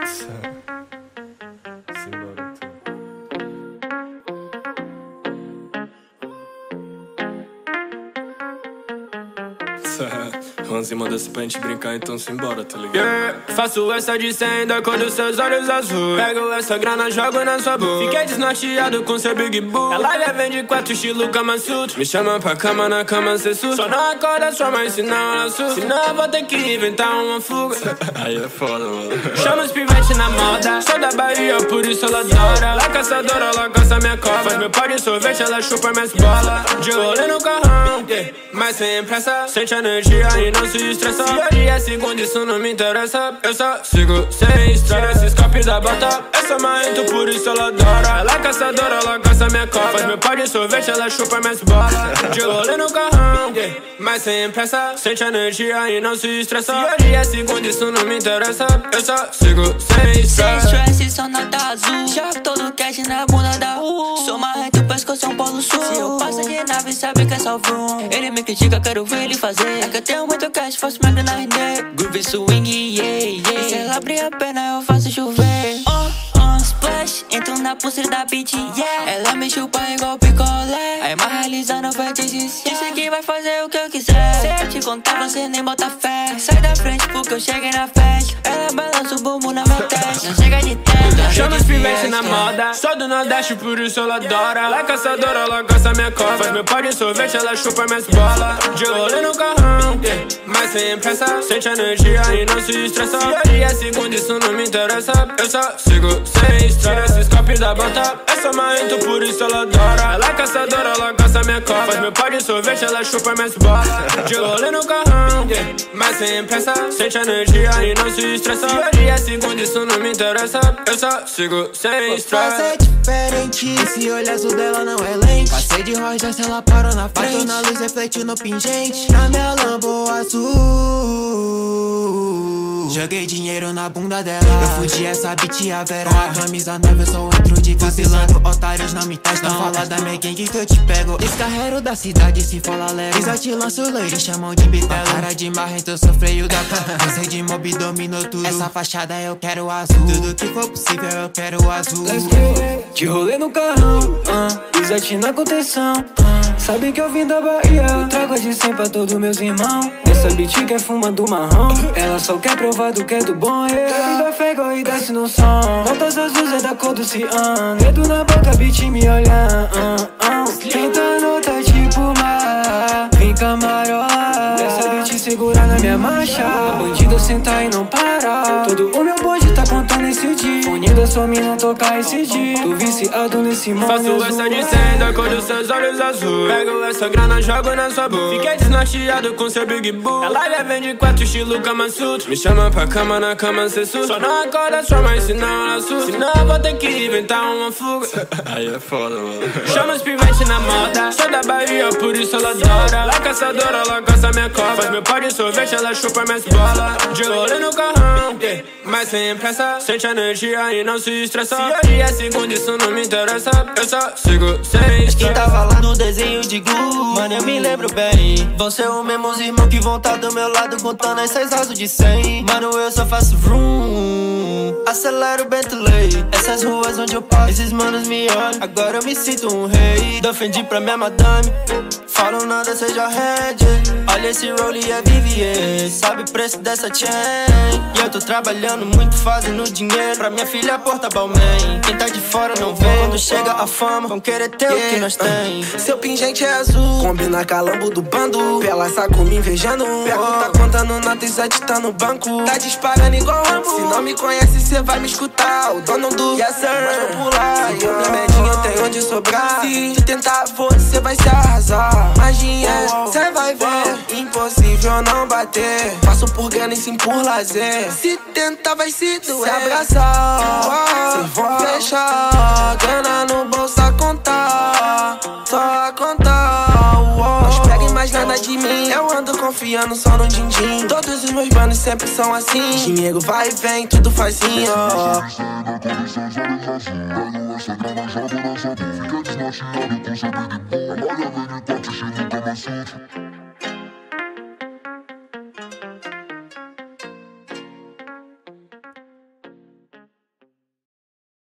Simbora, tu. 11 manda-se pra gente brincar, então simbora, tá ligado? Yeah, faço essa de 100 da cor dos seus olhos azuis. Pego essa grana, jogo na sua boca. Fiquei desnorteado com seu Big Bull. Ela já vem de 4 estilo Kama Sutra. Me chama pra cama, na cama cê surta. Só não acorda sua mãe, senão ela surta. Senão eu vou ter que inventar uma fuga. Aí é foda, mano. Chama os pivetes na moda. Sou da Bahia, por isso ela adora. Ela é caçadora, ela caça minha cova. Faz meu pau de sorvete, ela chupa minhas bolas. De rolê no carrão, mas sem pressa. Sente a energia e não se estressa. Se hoje é segundo, isso não me interessa. Eu só sigo sem estresse. Tira esse escape da bota. Eu sou marrento, por isso ela adora. Ela é caçadora, ela caça minha cova. Faz meu pau de sorvete, ela chupa minhas bolas. De rolê no carrão, mas sem pressa. Sente a energia e não se estressa. Se hoje é segundo, isso não me interessa. Eu só sigo sem estresse. Sem estresse, só nota azul. Jogo todo cash na bunda da Sou marrento, pescoço é um polo sul. Se eu passo de nave, sabe que é só vroom. Ele me critica, quero ver ele fazer. É que eu tenho muito cash, faço minha grana render. Groove swing, yeah, yeah. E se ela abrir a perna, eu faço chover. Splash, entro na pulseira da beat, yeah. Ela me chupa igual picolé. Aí mais realizando fetiches, yeah. Disse que vai fazer o que eu quiser. Se eu te contar, você nem bota fé. Sai da frente porque eu cheguei na festa. Ela balança o bumbum na minha testa. Não chega de testa. Chama os pivetes na moda. Sou do Nordeste, por isso ela adora. Ela é caçadora, ela caça minha cova. Faz meu pau de sorvete, ela chupa minhas bolas. De rolê no carrão, mas sem pressa. Sente a energia e não se estressa. Se hoje é segundo, isso não me interessa. Eu só sigo sem estresse. Tira esse escape da bota. Eu sou marrento, por isso ela adora. Ela é caçadora, ela caça minha cova. Faz meu pau de sorvete, ela chupa minhas bolas. De rolê no carrão, mas sem pressa. Sente a energia e não se estressa. Se hoje é segundo, isso não me interessa. Eu só sigo sem estresse. É diferente, esse olho azul dela não é lente. Passei de roja, se ela parou na frente. Bateu na luz, refletiu no pingente. Na minha Lambo azul. Joguei dinheiro na bunda dela. Eu fudi essa bitch a Vera. Com a camisa nova eu só entro de vacilando. Otários não me testam. Fala da minha gang que eu te pego. Descarrego da cidade se fala leve. Fiz te lanço lei, me chamam de bitela. Cara de marrento, eu sou freio da cama. Você de mob dominou tudo. Essa fachada eu quero azul. Tudo que for possível eu quero azul. De rolê no carrão, pisate na contenção. Sabe que eu vim da Bahia. Trago a de 100 pra todos meus irmãos. Essa bitch quer fumar do marrão. Ela só quer provar do que é do bom, yeah. Da fega e desce no som. Notas azuis é da cor do cian. Dedo na boca, bitch me olhando. Tenta nota tipo mar. Vem camarola. Essa bitch segura na minha marcha. Bandida senta e não para. Todo o meu bonde tá contando esse dia. Unida sua mina tocar esse dia. Tô viciado nesse mundo. Faço essa de 100 da cor dos seus olhos azuis. Pego essa grana, jogo na sua boca. Fiquei desnorteado com seu Big Bull. Ela já vem de 4 estilo Kama Sutra. Me chama pra cama, na cama cê surta. Só não acorda sua mãe, senão ela surta. Senão eu vou ter que inventar uma fuga. Aí é foda, mano. Chama os pivetes na moda. Sou da Bahia, por isso ela adora. Ela é caçadora, ela caça minha cova. Faz meu pau de sorvete, ela chupa minhas bolas. De rolê no carrão, mas sem pressa. Sente a energia e não se estressa. Se hoje é segundo, isso não me interessa. Eu só sigo sem estresse. Quem tava lá no desenho de Glue, mano, eu me lembro bem. Vão ser os mesmos irmãos que vão tá do meu lado contando esses rasos de 100. Mano, eu só faço vroom. Acelero o Bentley. Essas ruas onde eu passo, esses manos me olham. Agora eu me sinto um rei. Defendi pra minha madame. Falam nada, seja red. Olha esse Rollie é Vivier. Sabe o preço dessa chain. E eu tô trabalhando muito, fazendo dinheiro pra minha filha porta-balmain. Quem tá de fora não vê. Quando chega a fama, vão querer ter o que nós tem. Seu pingente é azul, combina calambo do bando. Pela saco me invejando. Pergunta contando nota e sete tá no banco. Tá disparando igual Rambo. Se não me conhece, cê vai me escutar. O dono do Yes Sir, mas vou pular. E o remedinho tem onde sobrar. Se tentar, você vai se arrasar. Mas dinheiro, cê vai ver. Impossível não bater. Faço por grana e sim por lazer. Se tentar, vai se doer. Se abraçar, se for fechar. Grana no bolso a contar. Só a contar. Não peguem mais nada de mim. Eu ando confiando só no din-din. Todos os meus manos sempre são assim. Dinheiro vai e vem, tudo facinho. Essa grana joga na sua boca. Fica desnorteado com seu Big Bull. Ela já vem de 4 estilo Kama Sutra.